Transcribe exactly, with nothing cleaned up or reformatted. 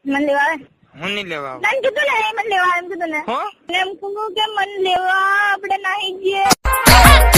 મને લેવા આવે. હું નહીં લેવા આવું. તને કીધું ને મને લેવા એમ કીધું ને હો એમ કીધું કે મને લેવા આપણે નાહી જઈએ.